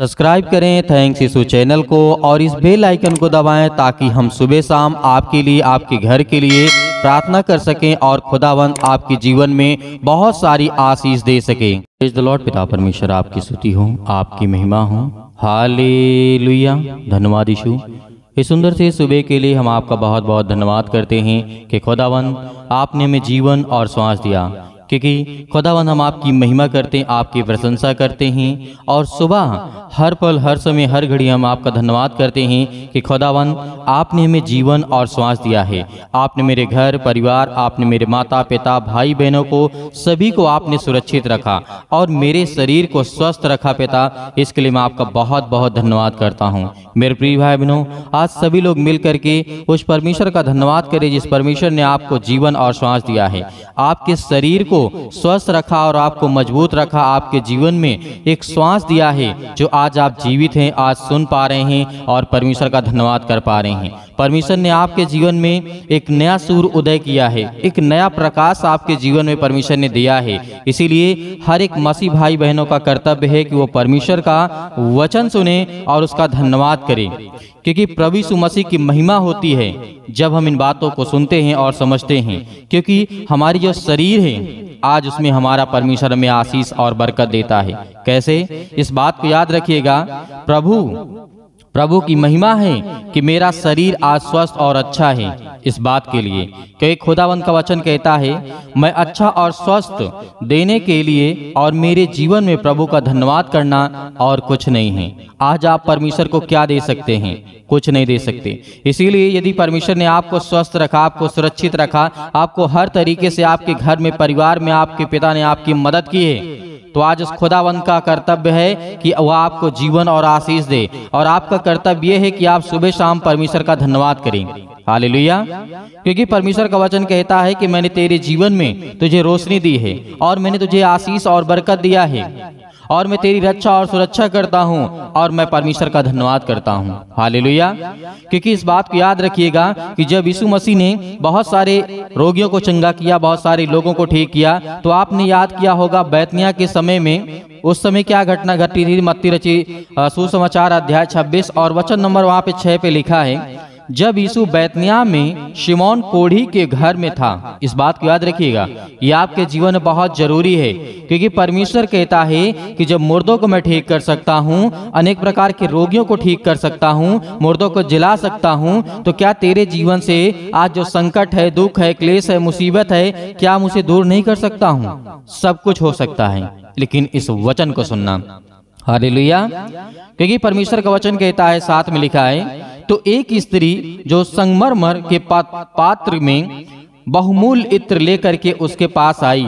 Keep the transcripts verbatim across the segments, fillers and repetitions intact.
Subscribe करें thanks यीशु channel को और इस बेल आइकन को दबाएं ताकि हम सुबह शाम आपके लिए आपके घर के लिए प्रार्थना कर सकें और खुदावंद आपके जीवन में बहुत सारी आशीष दे सके। Praise the Lord. पिता परमेश्वर आपकी स्तुति हो, आपकी महिमा हो। हालेलुया। धन्यवाद यीशु। इस सुंदर से सुबह के लिए हम आपका बहुत बहुत धन्यवाद करते हैं कि खुदावंद आपने हमें जीवन और श्वास दिया, क्योंकि खुदावंद हम आपकी महिमा करते हैं, आपकी प्रशंसा करते हैं और सुबह हर पल हर समय हर घड़ी हम आपका धन्यवाद करते हैं कि खुदावंद आपने हमें जीवन और श्वास दिया है। आपने मेरे घर परिवार, आपने मेरे माता पिता भाई बहनों को सभी को आपने सुरक्षित रखा और मेरे शरीर को स्वस्थ रखा पिता, इसके लिए मैं आपका बहुत बहुत धन्यवाद करता हूँ। मेरे प्रिय भाई बहनों, आज सभी लोग मिल करके उस परमेश्वर का धन्यवाद करें जिस परमेश्वर ने आपको जीवन और श्वास दिया है, आपके शरीर को स्वस्थ रखा और आपको मजबूत रखा, आपके जीवन में एक श्वास दिया है जो आज आप जीवित हैं, आज सुन पा रहे हैं और परमेश्वर का धन्यवाद कर पा रहे हैं। परमेश्वर ने आपके जीवन में एक नया सूर्य उदय किया है, एक नया प्रकाश आपके जीवन में परमेश्वर ने दिया है। इसीलिए हर एक मसीह भाई बहनों का कर्तव्य है कि वो परमेश्वर का वचन सुने और उसका धन्यवाद करें, क्योंकि प्रभु यीशु मसीह की महिमा होती है जब हम इन बातों को सुनते हैं और समझते हैं, क्योंकि हमारी जो शरीर है आज उसमें हमारा परमेश्वर में आशीष और बरकत देता है। कैसे? इस बात को याद रखिएगा, प्रभु प्रभु की महिमा है कि मेरा शरीर आज स्वस्थ और अच्छा है। इस बात के लिए क्योंकि खुदावंद का वचन कहता है, मैं अच्छा और स्वस्थ देने के लिए और मेरे जीवन में प्रभु का धन्यवाद करना और कुछ नहीं है। आज आप परमेश्वर को क्या दे सकते हैं? कुछ नहीं दे सकते। इसीलिए यदि परमेश्वर ने आपको स्वस्थ रखा, आपको सुरक्षित रखा, आपको हर तरीके से आपके घर में परिवार में आपके पिता ने आपकी मदद की है, तो आज उस खुदावंद का कर्तव्य है कि वह आपको जीवन और आशीष दे और आपका कर्तव्य यह है कि आप सुबह शाम परमेश्वर का धन्यवाद करें। हालेलुया। क्योंकि परमेश्वर का वचन कहता है कि मैंने तेरे जीवन में तुझे रोशनी दी है और मैंने तुझे आशीष और बरकत दिया है और मैं तेरी रक्षा और सुरक्षा करता हूँ और मैं परमेश्वर का धन्यवाद करता हूँ। हालेलुया। क्योंकि इस बात को याद रखिएगा कि जब यीशु मसीह ने बहुत सारे रोगियों को चंगा किया, बहुत सारे लोगों को ठीक किया, तो आपने याद किया होगा बैतनिय्याह के समय में उस समय क्या घटना घटी थी। मत्ती रची सुसमाचार अध्याय छब्बीस और वचन नंबर वहाँ पे छह पे लिखा है, जब यीशु बैतनिय्याह में शिमोन कोढ़ी के घर में था। इस बात को याद रखिएगा, ये आपके जीवन में बहुत जरूरी है, क्योंकि परमेश्वर कहता है कि जब मुर्दों को मैं ठीक कर सकता हूँ, अनेक प्रकार के रोगियों को ठीक कर सकता हूँ, मुर्दों को जिला सकता हूँ, तो क्या तेरे जीवन से आज जो संकट है, दुख है, क्लेश है, मुसीबत है, क्या हम उसे दूर नहीं कर सकता हूँ? सब कुछ हो सकता है, लेकिन इस वचन को सुनना। हालेलुया। क्योंकि परमेश्वर का वचन कहता है, साथ में लिखा है, तो एक स्त्री जो संगमरमर के पा, पात्र में बहुमूल्य इत्र लेकर के उसके पास आई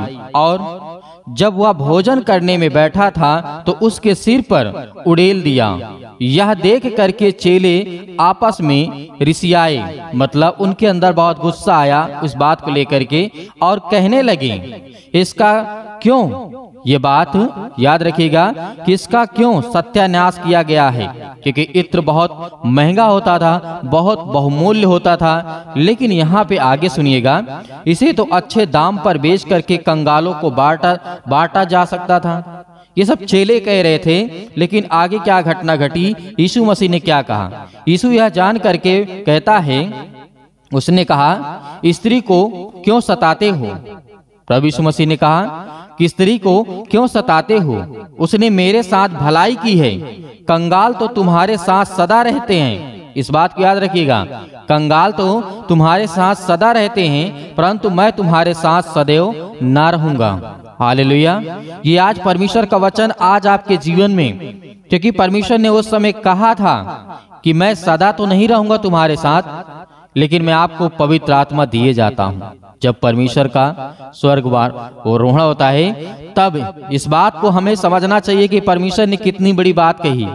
और जब वह भोजन करने में बैठा था तो उसके सिर पर उड़ेल दिया। यह देख करके चेले आपस में रिसियाए, मतलब उनके अंदर बहुत गुस्सा आया इस बात को लेकर के और कहने लगे, इसका क्यों, ये बात याद रखिएगा कि इसका क्यों सत्यानाश किया गया है, क्योंकि इत्र बहुत महंगा होता था, बहुत बहुमूल्य होता था। लेकिन यहाँ पे आगे सुनिएगा, इसे तो अच्छे दाम पर बेच करके कंगालों को बांटा बांटा जा सकता था। ये सब चेले कह रहे थे, लेकिन आगे क्या घटना घटी, यीशु मसीह ने क्या कहा? यीशु यह जान करके कहता है, उसने कहा, स्त्री को क्यों सताते हो? प्रभु यीशु मसीह ने कहा कि स्त्री को क्यों सताते हो? उसने मेरे साथ भलाई की है, कंगाल तो तुम्हारे साथ सदा रहते हैं। इस बात को याद रखिएगा, कंगाल तो तुम्हारे साथ सदा रहते हैं, परंतु मैं तुम्हारे साथ सदैव ना रहूंगा। हालेलुया। ये आज परमेश्वर का वचन आज आपके जीवन में, क्योंकि परमेश्वर ने उस समय कहा था कि मैं सदा तो नहीं रहूंगा तुम्हारे साथ, लेकिन मैं आपको पवित्र आत्मा दिए जाता हूँ। जब परमेश्वर का स्वर्गवार वो रोहण होता है, तब इस बात को हमें समझना चाहिए कि परमेश्वर ने कितनी बड़ी बात कही।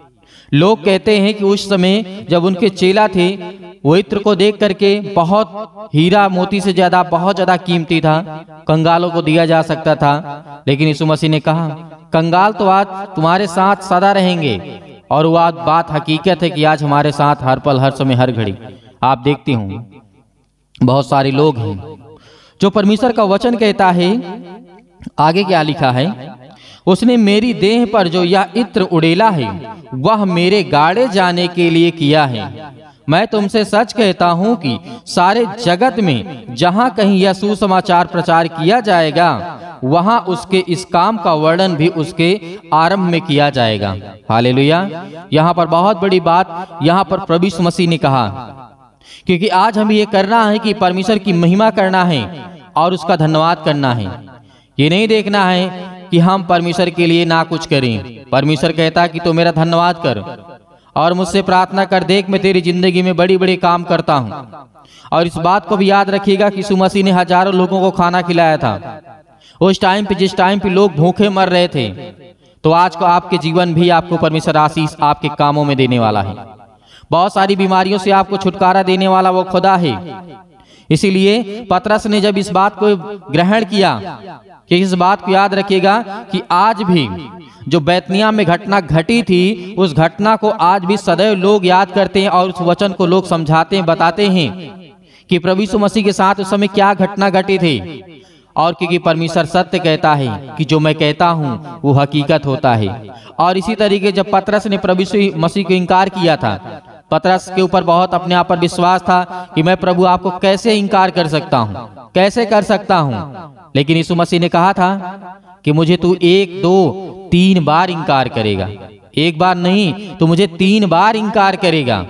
लोग कहते हैं कि उस समय जब उनके चेला थे, वो इत्र को देख करके बहुत हीरा मोती से ज्यादा बहुत ज्यादा कीमती था, कंगालों को दिया जा सकता था, लेकिन यीशु मसीह ने कहा, कंगाल तो आज तुम्हारे साथ सदा रहेंगे। और वो बात हकीकत है कि आज हमारे साथ हर पल हर समय हर घड़ी आप देखते होंगे बहुत सारे लोग हैं जो परमेश्वर का वचन कहता है, आगे क्या लिखा है, उसने मेरी देह पर जो यह इत्र उड़ेला है वह मेरे गाड़े जाने के लिए किया है। मैं तुमसे सच कहता हूं कि सारे जगत में जहां कहीं यह सुसमाचार प्रचार किया जाएगा वहां उसके इस काम का वर्णन भी उसके आरंभ में किया जाएगा। हालेलुया। यहाँ पर बहुत बड़ी बात यहाँ पर प्रभु यीशु मसीह ने कहा, क्योंकि आज हमें ये करना है कि परमेश्वर की महिमा करना है और उसका धन्यवाद करना है। ये नहीं देखना है कि हम परमेश्वर के लिए ना कुछ करें। परमेश्वर कहता है कि तू मेरा धन्यवाद कर और मुझसे प्रार्थना कर, देख मैं तेरी जिंदगी में बड़ी बड़ी काम करता हूँ। और इस बात को भी याद रखिएगा कि यीशु मसीह ने हजारों लोगों को खाना खिलाया था उस टाइम पे, जिस टाइम पे लोग भूखे मर रहे थे। तो आज को आपके जीवन भी आपको परमेश्वर आशीष आपके कामों में देने वाला है। बहुत सारी बीमारियों से आपको छुटकारा देने वाला वो खुदा है। इसीलिए पतरस ने जब इस बात को ग्रहण किया, कि इस बात को याद रखिएगा कि आज भी जो बैतनिया में घटना घटी थी, उस घटना को आज भी सदैव लोग याद करते हैं और उस वचन को लोग समझाते हैं, बताते हैं कि प्रभु यीशु मसीह के साथ उस समय क्या घटना घटी थी। और क्योंकि परमेश्वर सत्य कहता है कि जो मैं कहता हूं वो हकीकत होता है। और इसी तरीके जब पतरस ने प्रभु यीशु मसीह को इनकार किया था, पतरस के ऊपर बहुत अपने आप पर विश्वास था कि मैं प्रभु आपको कैसे इनकार कर सकता हूं, कैसे कर सकता हूं। लेकिन यीशु मसीह ने कहा था कि मुझे तू एक दो तीन बार इनकार करेगा, एक बार नहीं तो मुझे तीन बार इनकार करेगा।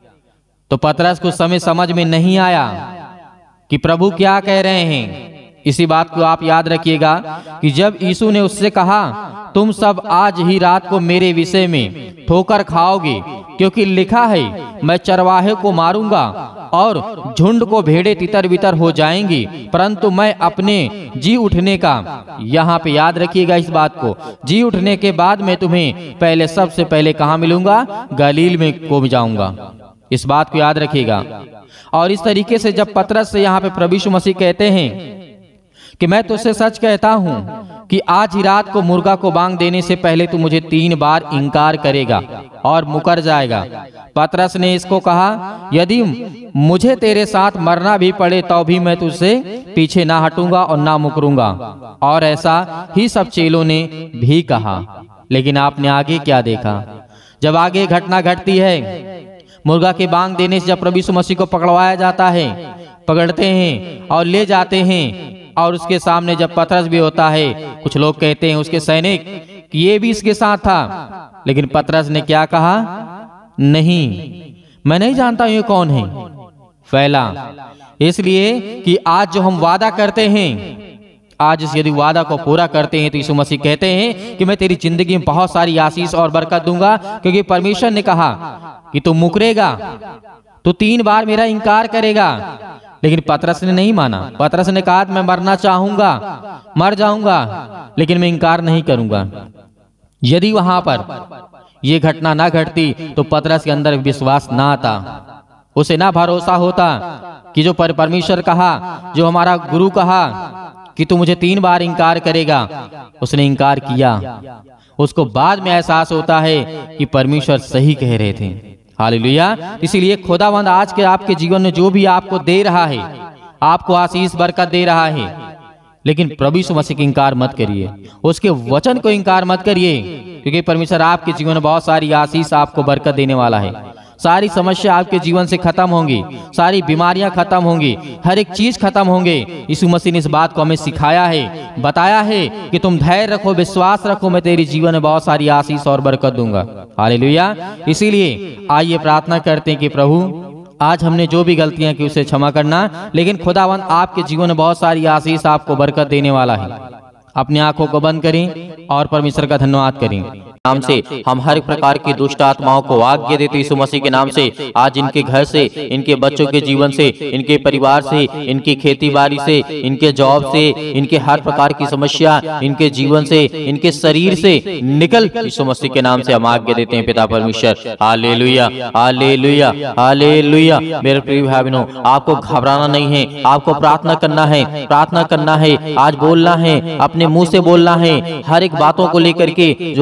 तो पतरस को समय समझ में नहीं आया कि प्रभु क्या कह रहे हैं। इसी बात को आप याद रखिएगा कि जब यीशु ने उससे कहा तुम सब आज ही रात को मेरे विषय में ठोकर खाओगे, क्योंकि लिखा है मैं चरवाहे को मारूंगा और झुंड को भेड़े तितर बितर हो जाएंगी, परंतु मैं अपने जी उठने का, यहाँ पे याद रखिएगा इस बात को, जी उठने के बाद मैं तुम्हें पहले सबसे पहले कहाँ मिलूंगा? गलील में को जाऊंगा। इस बात को याद रखिएगा। और इस तरीके से जब पतरस से यहाँ पे प्रभु यीशु मसीह कहते हैं कि मैं तुझसे सच कहता हूं कि आज ही रात को मुर्गा को बांग देने से पहले तू मुझे तीन बार इनकार करेगा और मुकर जाएगा। पतरस ने इसको कहा यदि मुझे तेरे साथ मरना भी पड़े तो भी मैं तुझसे पीछे ना हटूंगा और ना मुकरूंगा। और ऐसा ही सब चेलों ने भी कहा। लेकिन आपने आगे क्या देखा? जब आगे घटना घटती है, मुर्गा के बांग देने से जब प्रभु यीशु मसीह को पकड़वाया जाता है, पकड़ते हैं और ले जाते हैं, और उसके सामने जब पतरस भी होता है, कुछ लोग कहते हैं उसके सैनिक कि ये भी इसके साथ था। लेकिन पतरस ने क्या कहा? नहीं, मैं नहीं जानता ये कौन है। फैला इसलिए कि आज जो हम वादा करते हैं, आज इस यदि वादा को पूरा करते हैं तो यीशु मसीह कहते हैं कि मैं तेरी जिंदगी में बहुत सारी आशीष और बरकत दूंगा, क्योंकि परमेश्वर ने कहा कि तू मुकरेगा, तू तीन बार मेरा इनकार करेगा। लेकिन पतरस ने नहीं माना। पतरस ने कहा मैं मरना चाहूंगा, मर जाऊंगा, लेकिन मैं इनकार नहीं करूंगा। यदि वहां पर यह घटना ना घटती तो पतरस के अंदर विश्वास ना आता, उसे ना भरोसा होता कि जो परमेश्वर कहा, जो हमारा गुरु कहा कि तू मुझे तीन बार इनकार करेगा, उसने इनकार किया। उसको बाद में एहसास होता है कि परमेश्वर सही कह रहे थे। हालेलुया। इसीलिए खुदावंद आज के आपके जीवन में जो भी आपको दे रहा है, आपको आशीष बरकत दे रहा है, लेकिन प्रभु यीशु मसीह की इनकार मत करिए, उसके वचन को इनकार मत करिए, क्योंकि परमेश्वर आपके जीवन में बहुत सारी आशीष आपको बरकत देने वाला है। सारी समस्या आपके जीवन से खत्म होंगी, सारी बीमारियां खत्म होंगी, हर एक चीज खत्म होंगे। यीशु मसीह ने इस बात को हमें सिखाया है, बताया है कि तुम धैर्य रखो, विश्वास रखो, मैं तेरी जीवन में बहुत सारी आशीष और बरकत दूंगा। हालेलुया। इसीलिए आइए प्रार्थना करते हैं कि प्रभु आज हमने जो भी गलतियां की उसे क्षमा करना, लेकिन खुदावंद आपके जीवन में बहुत सारी आशीष आपको बरकत देने वाला है। अपनी आंखों को बंद करें और परमेश्वर का धन्यवाद करें। नाम से हम हर प्रकार की दुष्ट आत्माओं को आज्ञा देते यीशु मसीह के नाम से आज इनके घर से, इनके बच्चों के जीवन से, इनके परिवार से, इनकी खेती बाड़ी से, इनके जॉब से, इनके हर प्रकार की समस्या इनके जीवन से, इनके शरीर से निकल यीशु मसीह के नाम से हम आज्ञा देते हैं पिता परमेश्वर। Hallelujah, hallelujah, hallelujah. मेरे प्रिय भाई बहनों, आपको घबराना नहीं है, आपको प्रार्थना करना है, प्रार्थना करना है, आज बोलना है, अपने मुंह से बोलना है, हर एक बातों को लेकर के जो आपके मन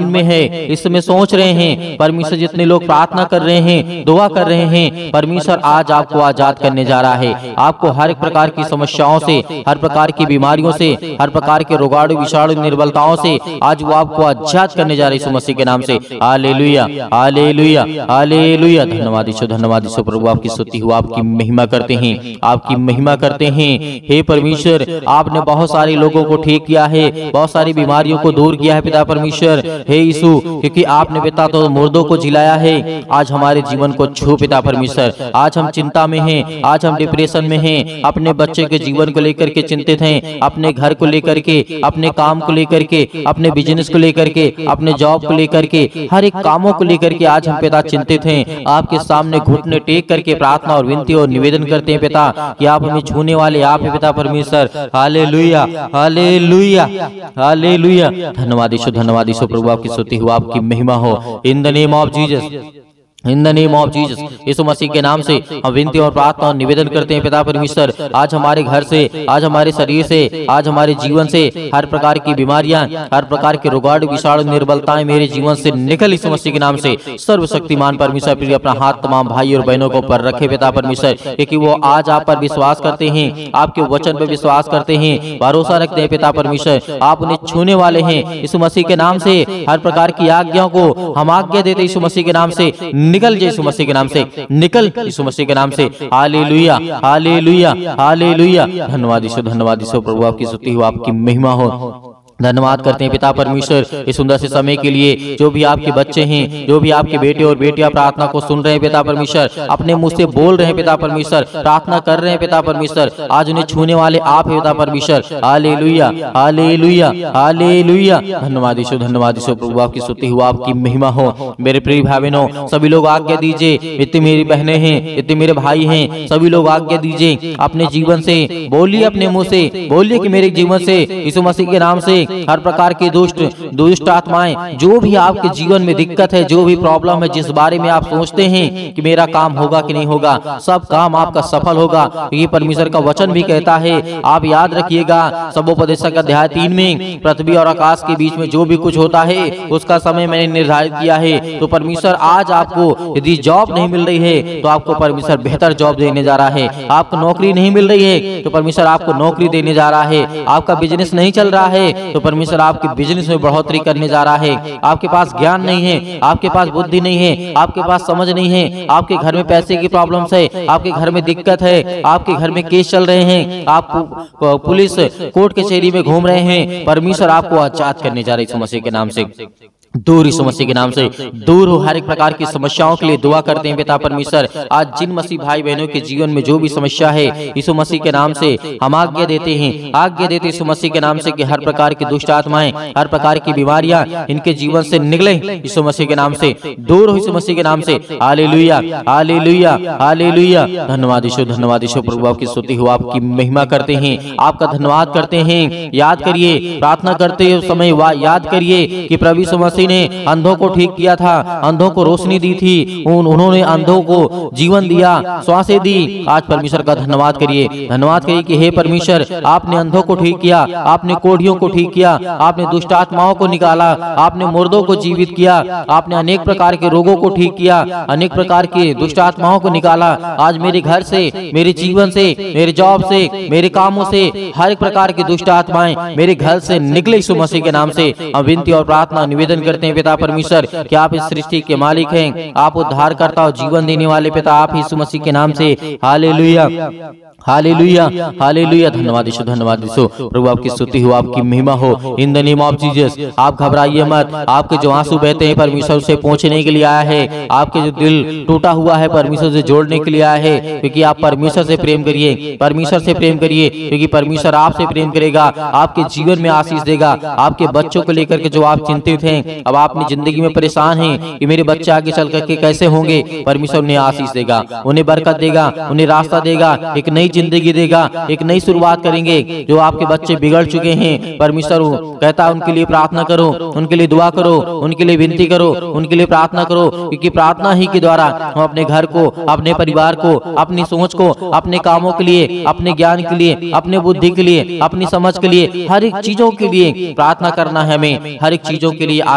में है, इस समय सोच रहे हैं, परमेश्वर जितने लोग प्रार्थना कर रहे हैं, दुआ कर रहे हैं, परमेश्वर आज आपको आजाद करने जा रहा है। आपको हर एक प्रकार की समस्याओं से, हर प्रकार की बीमारियों से, हर प्रकार के रोगाणु विषाणु निर्बलताओं से आज वो आपको आजाद करने जा रहे हैं यीशु मसीह के नाम से। Hallelujah, hallelujah, hallelujah. धन्यवाद यीशु, धन्यवाद यीशु। प्रभु आपकी स्तुति हो, आपकी महिमा करते हैं, आपकी महिमा करते हैं। हे परमेश्वर, आपने बहुत सारे लोगों को ठीक किया है, बहुत सारी बीमारियों को दूर किया है पिता परमेश्वर। हे यीशु, क्योंकि आपने पिता तो मुर्दों को जिलाया है, आज हमारे जीवन को छू पिता परमेश्वर। आज हम चिंता में हैं, आज हम डिप्रेशन में हैं, अपने बच्चे के जीवन को लेकर के चिंतित हैं, अपने घर को लेकर के, अपने काम को लेकर के, अपने बिजनेस को लेकर के, अपने जॉब को लेकर के, हर एक कामों को लेकर के आज हम पिता चिंतित हैं। आपके सामने घुटने टेक करके प्रार्थना और विनती और निवेदन करते हैं पिता कि आप हमें छूने वाले आप हैं पिता परमेश्वर। Hallelujah, hallelujah, hallelujah. धन्यवाद यीशु, धन्यवाद यीशु। प्रभु आपकी स्तुति हो, आपकी महिमा हो। In the name of Jesus, in the name of Jesus, Yeshu Masih के नाम से हम विनती और प्रार्थना और निवेदन करते हैं पिता परमेश्वर। आज हमारे घर से, आज हमारे शरीर से, आज हमारे जीवन से हर प्रकार की बीमारियां, हर प्रकार के रोगाणु विषाणु निर्बलताएं मेरे जीवन से निकल यीशु मसीह के नाम से। सर्वशक्तिमान परमेश्वर प्रिय अपना हाथ तमाम भाई और बहनों को ऊपर रखे पिता परमेश्वर, क्योंकि वो आज आप पर विश्वास करते हैं, आपके वचन पर विश्वास करते हैं, भरोसा रखते हैं पिता परमेश्वर। आप उन्हें छूने वाले हैं यीशु मसीह के नाम से। हर प्रकार की आज्ञाओं को हम आज्ञा देते यीशु मसीह के नाम से, निकल यीशु मसीह के नाम से, निकल यीशु मसीह के नाम से। Hallelujah, hallelujah, hallelujah. धन्यवाद यीशु, धन्यवाद यीशु। प्रभु आपकी स्तुति हो, आपकी महिमा हो। धन्यवाद करते हैं पिता परमेश्वर इस सुंदर से समय के लिए। जो भी आपके बच्चे हैं, जो भी आपके बेटे और बेटियां प्रार्थना को सुन रहे हैं पिता परमेश्वर, अपने मुंह से बोल रहे हैं पिता परमेश्वर, प्रार्थना कर रहे हैं पिता परमेश्वर, आज उन्हें छूने वाले आप हैं पिता परमेश्वर। Hallelujah, hallelujah, hallelujah. धन्यवाद यीशु, धन्यवाद यीशु। प्रभु आपकी स्तुति हो, आपकी महिमा हो। मेरे प्रिय भाई बहनों, सभी लोग आज्ञा दीजिए, इतनी मेरी बहनें हैं, इतने मेरे भाई हैं, सभी लोग आज्ञा दीजिए अपने जीवन से, बोलिए अपने मुंह से, बोलिए कि मेरे जीवन से यीशु मसीह के नाम से हर प्रकार की दुष्ट दुष्ट आत्माएं, जो भी आपके जीवन में दिक्कत है, जो भी प्रॉब्लम है, जिस बारे में आप सोचते हैं कि मेरा काम होगा कि नहीं होगा, सब काम आपका सफल होगा। ये परमेश्वर का वचन भी कहता है। आप याद रखिएगा, सबोपदेशक अध्याय तीन में, पृथ्वी और आकाश के बीच में जो भी कुछ होता है उसका समय मैंने निर्धारित किया है। तो परमेश्वर आज आपको यदि जॉब नहीं मिल रही है तो आपको परमेश्वर बेहतर जॉब देने जा रहा है। आपको नौकरी नहीं मिल रही है तो परमेश्वर आपको नौकरी देने जा रहा है। आपका बिजनेस नहीं चल रहा है तो परमेश्वर आपके बिजनेस में बढ़ोतरी करने जा रहा है। आपके पास ज्ञान नहीं है, आपके पास बुद्धि नहीं है, आपके पास समझ नहीं है, आपके घर में पैसे की प्रॉब्लम्स है, आपके घर में दिक्कत है, आपके घर में केस चल रहे हैं, आप पुलिस कोर्ट कचहरी में घूम रहे हैं, परमेश्वर आपको आजाद करने जा रहे हैं यीशु मसीह के नाम से। दूर यीशु मसीह के नाम से दूर हो हर एक प्रकार की समस्याओं के लिए दुआ करते हैं पिता परमेश्वर। आज जिन मसीह भाई बहनों के जीवन में जो भी समस्या है यीशु मसीह के नाम से हम आज्ञा देते हैं, आज्ञा देते यीशु मसीह के नाम से कि हर प्रकार की दुष्ट आत्माएं, हर प्रकार की बीमारियां इनके जीवन से निकले यीशु मसीह के नाम से, दूर हो यीशु मसीह के नाम से। Hallelujah, hallelujah, hallelujah. धन्यवाद यीशु, धन्यवाद यीशु। प्रभु आपकी स्तुति हो, आपकी महिमा करते हैं, आपका धन्यवाद करते हैं। याद करिए, प्रार्थना करते समय याद करिए कि प्रभु यीशु मसीह ने अंधों को ठीक किया था, अंधों को रोशनी दी थी, उन, उन्होंने अंधों को जीवन दिया, श्वासें दी। आज परमेश्वर का धन्यवाद करिए, धन्यवाद करिए कि हे परमेश्वर, आपने अंधों को ठीक किया, आपने कोढ़ियों को ठीक किया, आपने दुष्ट आत्माओं को निकाला, आपने मुर्दों को जीवित किया, आपने अनेक प्रकार के रोगों को ठीक किया, अनेक प्रकार के दुष्ट आत्माओं को निकाला। आज मेरे घर से, मेरे जीवन से, मेरे जॉब से, मेरे कामों से हर एक प्रकार की दुष्ट आत्माएं मेरे घर से निकले यीशु मसीह के नाम से। हम विनती और प्रार्थना निवेदन करते हैं पिता परमेश्वर कि आप इस सृष्टि के मालिक हैं, आप उद्धारकर्ता और जीवन देने वाले पिता, आप यीशु मसीह के नाम से। Hallelujah, hallelujah, hallelujah. धन्यवाद यीशु, धन्यवाद यीशु। प्रभु आपकी स्तुति हो, आपकी महिमा हो। In the name of Jesus. आप घबराइए मत, आपके जो आंसू बहते हैं परमेश्वर से पहुंचने के लिए आया है, आपके जो दिल टूटा हुआ है परमेश्वर से जोड़ने के लिए आया है, क्योंकि आप परमेश्वर से प्रेम करिए, परमेश्वर से प्रेम करिए, क्योंकि परमेश्वर आपसे प्रेम करेगा, आपके जीवन में आशीष देगा। आपके बच्चों को लेकर के जो आप चिंतित हैं, अब आप अपनी जिंदगी में परेशान हैं कि मेरे बच्चे आगे चल करके कैसे होंगे, परमेश्वर उन्हें आशीष देगा, उन्हें बरकत देगा, उन्हें रास्ता देगा, एक नई जिंदगी देगा, एक नई शुरुआत करेंगे। जो आपके बच्चे बिगड़ चुके हैं, परमेश्वर कहता है उनके लिए प्रार्थना करो, उनके लिए दुआ करो, उनके लिए विनती करो, उनके लिए प्रार्थना करो, क्योंकि प्रार्थना ही के द्वारा हम अपने घर को, अपने परिवार को, अपनी सोच को, अपने कामों के लिए, अपने ज्ञान के लिए, अपने बुद्धि के लिए, अपनी समझ के लिए, हर एक चीजों के लिए प्रार्थना करना है। हमें हर एक चीजों के लिए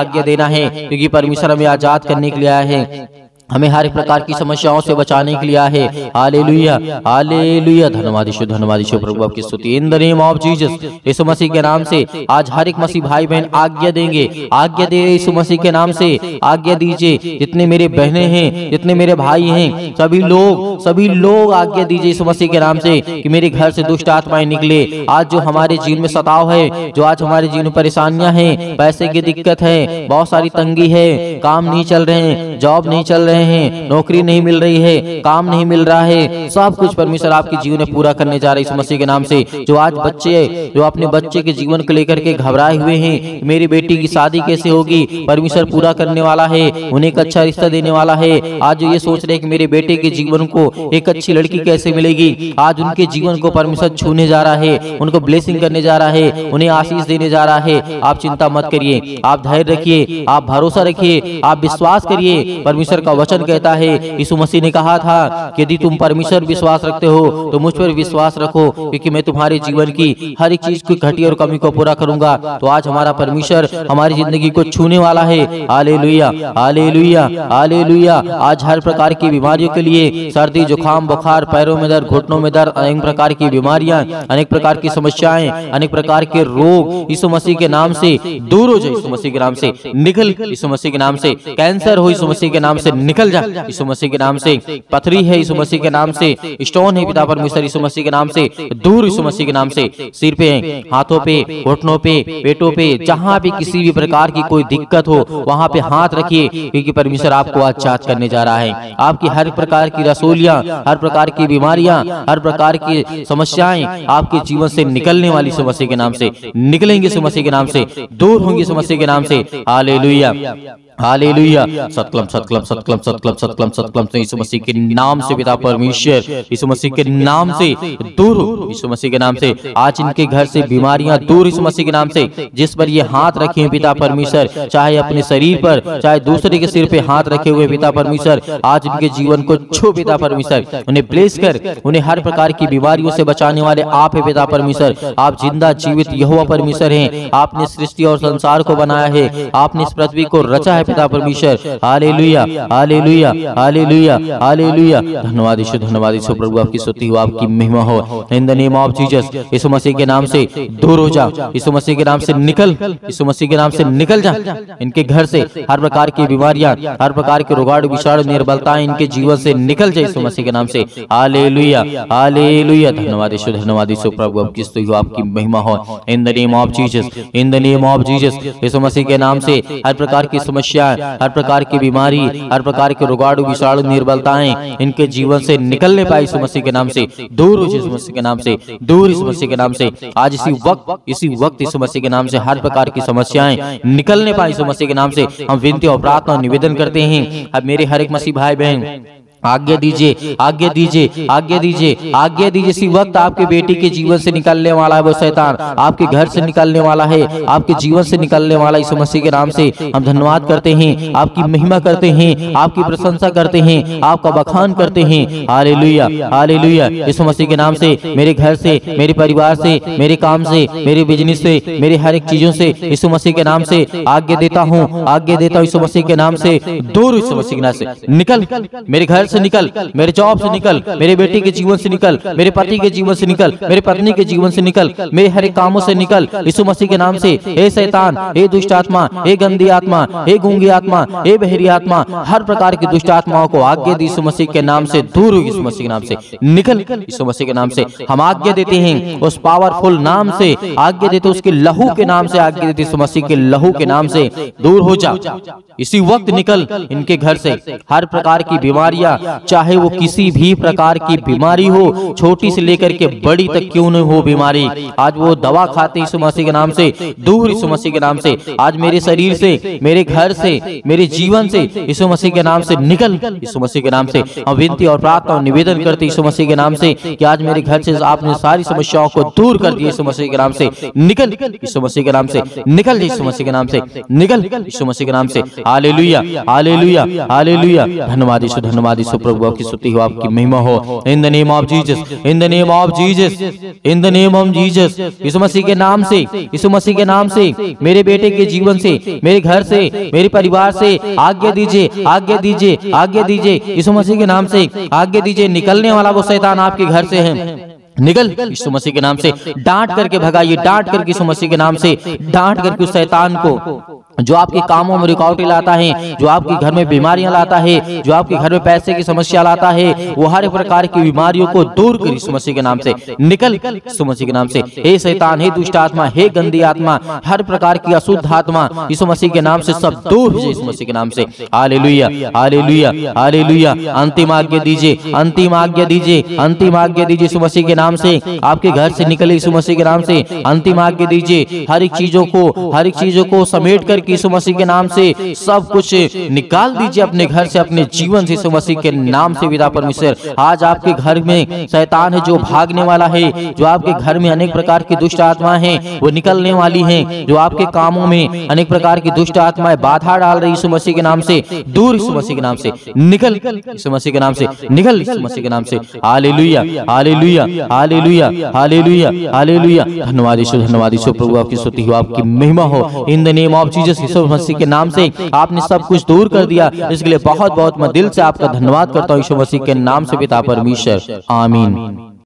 आज्ञा देना है, क्योंकि परमेश्वर हमें आजाद करने के लिए आया है, हमें हर एक प्रकार की समस्याओं से बचाने के लिए आया है। हालेलुया, हालेलुया, धन्यवाद यीशु, धन्यवाद यीशु, प्रभु आपकी स्तुति। In the name of Jesus, Yeshu Masih के नाम से आज हर एक मसीह भाई बहन आज्ञा देंगे, आज्ञा दे यीशु मसीह के नाम से आज्ञा दीजिए। जितने मेरे बहनें हैं, जितने मेरे भाई हैं, सभी लोग सभी लोग आज्ञा दीजिए यीशु मसीह के नाम से कि मेरे घर से दुष्ट आत्माएं निकले। आज जो हमारे जीवन में सताव है, जो आज हमारे जीवन में परेशानियां हैं, पैसे की दिक्कत है, बहुत सारी तंगी है, काम नहीं चल रहे हैं, जॉब नहीं चल रहे हैं, नौकरी नहीं मिल रही है, काम नहीं मिल रहा है, सब कुछ परमेश्वर आपके जीवन में पूरा करने जा रहे हैं यीशु मसीह के नाम से। जो आज बच्चे जो अपने बच्चे के जीवन को लेकर के घबराए हुए हैं, मेरी बेटी की शादी कैसे होगी, परमेश्वर पूरा करने वाला है, उन्हें एक अच्छा रिश्ता देने वाला है। आज जो ये सोच रहे हैं कि मेरे बेटे के जीवन को एक अच्छी लड़की कैसे मिलेगी, आज उनके जीवन को परमेश्वर छूने जा रहा है, उनको ब्लेसिंग करने जा रहा है, उन्हें आशीष देने जा रहा है। आप चिंता मत करिए, आप धैर्य रखिए, आप भरोसा रखिए, आप विश्वास करिए। परमेश्वर का वचन कहता है, यीशु मसीह ने कहा था कि यदि तुम परमेश्वर विश्वास रखते हो तो मुझ पर विश्वास रखो, क्योंकि मैं तुम्हारे जीवन की हर एक चीज की घटी और कमी को पूरा करूंगा। तो आज हमारा परमेश्वर हमारी जिंदगी को छूने वाला है। Hallelujah, hallelujah, hallelujah. आज हर प्रकार की बीमारियों के लिए, सर्दी, जुकाम, बुखार, पैरों में दर्द, घुटनों में दर्द, अनेक प्रकार की बीमारियां, अनेक प्रकार की समस्याएं, अनेक प्रकार के रोग यीशु मसीह के नाम से दूर हो जाए, यीशु मसीह के नाम से निकल, यीशु मसीह के नाम से कैंसर हो, यीशु मसीह के नाम से निकल जा, यीशु मसीह के नाम से पथरी है, यीशु मसीह के नाम से स्टोन है, पिता परमेश्वर यीशु मसीह के नाम से दूर, यीशु मसीह के नाम से सिर पे, हाथों पे, घुटनों पे, पेटों पे, जहां भी किसी भी प्रकार की कोई दिक्कत हो वहां पे हाथ रखिए, क्योंकि परमेश्वर आपको आजाद करने जा रहा है। आपकी हर प्रकार की रसोलियां, हर प्रकार की बीमारियां, हर प्रकार की समस्याएं आपके जीवन से निकलने वाली यीशु मसीह के नाम से निकलेंगे, यीशु मसीह के नाम से दूर होंगे, यीशु मसीह के नाम से। हालेलुया, हालेलुया, सतकलम सतकलम सतकलम सतकलम सतकलम सतकलम से यीशु मसीह के नाम से पिता परमेश्वर यीशु मसीह के नाम से दूर हो, यीशु मसीह के नाम से आज इनके घर से बीमारियां दूर, यीशु मसीह के नाम से। जिस पर ये हाथ रखे हैं पिता परमेश्वर, चाहे अपने शरीर पर, चाहे दूसरे के सिर पे हाथ रखे हुए पिता परमेश्वर, आज इनके जीवन को छू पिता परमेश्वर, उन्हें ब्लेस कर, उन्हें हर प्रकार की बीमारियों से बचाने वाले आप है पिता परमेश्वर। आप जिंदा जीवित यहोवा परमेश्वर हैं, आपने सृष्टि और संसार को बनाया है, आपने इस पृथ्वी को रचा है पिता परमेश्वर। हालेलुया, हालेलुया, हालेलुया, हालेलुया, धन्यवाद यीशु, धन्यवाद यीशु, प्रभु आपकी स्तुति हो, आपकी महिमा हो। In the name of Jesus, Yeshu Masih के नाम से दूर हो जा, यीशु मसीह के नाम से निकल, यीशु मसीह के नाम से निकल जा। इनके घर से हर प्रकार की बीमारियां, हर प्रकार के रोगाणु, विषाणु, निर्बलताएं इनके जीवन से निकल जाए, यीशु मसीह के नाम से। हालेलुया, हालेलुया, धन्यवाद यीशु, धन्यवाद यीशु, प्रभु आपकी स्तुति हो, आपकी महिमा हो। In the name of Jesus, in the name of Jesus, Yeshu Masih के नाम से हर प्रकार की समस्या, हर प्रकार की बीमारी, हर प्रकार के रोगाणु, विषाणु, निर्बलताएं इनके जीवन से निकलने पाए, यीशु मसीह के नाम से दूर हो, यीशु मसीह के नाम से दूर, यीशु मसीह के नाम से। आज इसी वक्त इसी वक्त यीशु मसीह के नाम से हर प्रकार की समस्याएं निकलने पाए, यीशु मसीह के नाम से हम विनती और प्रार्थना और निवेदन करते हैं। अब मेरे हर एक मसीह भाई बहन आज्ञा दीजिए, आज्ञा दीजिए, आज्ञा दीजिए, आज्ञा दीजिए। इसी वक्त आपके बेटी के जीवन से निकलने वाला है वो शैतान, आपके घर से निकलने वाला है, आपके जीवन से निकलने वाला, यीशु मसीह के नाम से हम धन्यवाद करते हैं, आपकी महिमा करते हैं, आपकी प्रशंसा करते हैं, आपका बखान करते हैं। हालेलुया, हालेलुया, यीशु मसीह के नाम से मेरे घर से, मेरे परिवार से, मेरे काम से, मेरे बिजनेस से, मेरे हर एक चीजों से यीशु मसीह के नाम से आज्ञा देता हूँ, आज्ञा देता हूँ यीशु मसीह के नाम से दूर, यीशु मसीह के नाम से निकल, मेरे घर से निकल, मेरे जॉब से निकल, मेरे बेटे के जीवन से निकल, मेरे पति के जीवन से निकल, मेरे पत्नी के जीवन से निकल, मेरे हर एक कामों से निकल, यीशु मसीह के नाम से। हे शैतान, हे दुष्ट आत्मा, हे गंदी आत्मा, हे गूंगी आत्मा, हे बहरी आत्मा, हर प्रकार की दुष्ट आत्माओं को आज्ञा दी, यीशु मसीह के नाम से दूर हो, यीशु मसीह के नाम से निकल, यीशु मसीह के नाम से हम आज्ञा देते हैं, उस पावरफुल नाम से आज्ञा देते, उसके लहू के नाम से आज्ञा देते, यीशु मसीह के लहू के नाम से दूर हो जा, इसी वक्त निकल इनके घर से। हर प्रकार की बीमारियां, चाहे वो किसी भी प्रकार की बीमारी हो, छोटी से लेकर के बड़ी तक क्यों न हो बीमारी, आज वो दवा खाते यीशु मसीह के नाम से दूर, यीशु मसीह के नाम से। आज मेरे शरीर से, मेरे घर से, मेरे जीवन से यीशु मसीह के नाम से निकल, यीशु मसीह के नाम से हम विनती और प्रार्थना और निवेदन करते यीशु मसीह के नाम से कि आज मेरे घर से आपने सारी समस्याओं को दूर कर दिया, यीशु मसीह के नाम से निकल, यीशु मसीह के नाम से निकल, यीशु मसीह के नाम से निकल, यीशु मसीह के नाम से। हालेलुया, हालेलुया, हालेलुया, धन्यवाद यीशु, धन्यवाद यीशु, यीशु प्रभु आपकी स्तुति हो, आपकी महिमा हो। In the name of Jesus, in the name of Jesus, in the name of Jesus, Yeshu Masih के नाम से, यीशु मसीह के नाम से मेरे बेटे के जीवन से, मेरे घर से, मेरे परिवार से आज्ञा दीजिए, आज्ञा दीजिए, आज्ञा दीजिए यीशु मसीह के नाम से, आज्ञा दीजिए। निकलने वाला वो शैतान आपके घर से है, निकल यीशु मसीह के नाम से। डांट करके भगाइए, डांट करके यीशु मसीह के नाम से डांट करके उस शैतान को जो आपके कामों में रुकावटें लाता है, जो आपके घर में बीमारियां लाता है, जो आपके घर में पैसे की समस्या लाता है, वो हर प्रकार की बीमारियों को दूर कर यीशु मसीह के नाम से। निकल यीशु मसीह के नाम से। हे शैतान, हे दुष्ट आत्मा, हे गंदी आत्मा, हर प्रकार की अशुद्ध आत्मा यीशु मसीह के नाम से सब दूर हो जाए यीशु मसीह के नाम से। Hallelujah, hallelujah, hallelujah. अंतिम आज्ञा दीजिए, अंतिम आज्ञा दीजिए, अंतिम आज्ञा दीजिए यीशु मसीह के नाम से। आपके घर से निकले यीशु मसीह के नाम से। अंतिम आज्ञा दीजिए। हर एक चीजों को, हर एक चीजों को समेट कर यीशु मसीह के नाम से सब कुछ निकाल दीजिए अपने घर से, अपने जीवन से यीशु मसीह के नाम से। पिता परमेश्वर, आज आपके घर में शैतान है जो भागने वाला है, जो आपके घर में अनेक प्रकार की दुष्ट आत्माएं हैं वो निकलने वाली हैं, जो आपके कामों में अनेक प्रकार की दुष्ट आत्माएं बाधा डाल रही यीशु मसीह के नाम से, दूर यीशु मसीह के नाम से निकल, यीशु मसीह के नाम से निकल, यीशु मसीह के नाम से। Hallelujah, hallelujah, hallelujah, hallelujah, hallelujah. धन्यवाद यीशु, धन्यवाद यीशु प्रभु, आपकी स्तुति हो, आपकी महिमा हो। In the name of Jesus, Yeshu Masih के नाम से आपने सब कुछ दूर कर दिया, इसके लिए बहुत बहुत मैं दिल से आपका धन्यवाद करता हूँ यीशु मसीह के नाम से पिता परमेश्वर, आमीन।